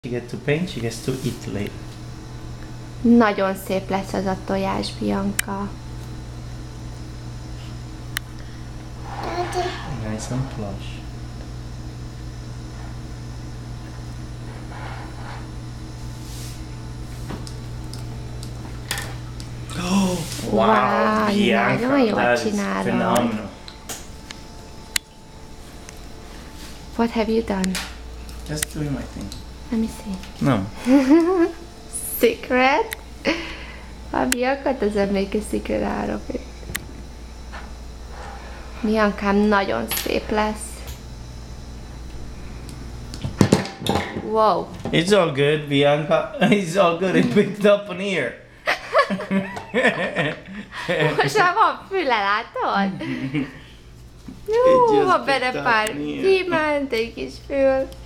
She gets to paint, she gets to Italy. Nagyon szép lesz az a tojás, Bianca. Nice and plush. Oh, wow, Bianca, nagyon jól that is csinálod. phenomenal. What have you done? Just doing my thing. Let me see. No. Secret? A Bianca doesn't make a secret out of it. Biancám nagyon szép lesz. Wow. It's all good, Bianca. It's all good. It picked up an ear. Most már van füle, látod? It Jó, just van benne picked up pár an ear. gyémánt, egy kis fül.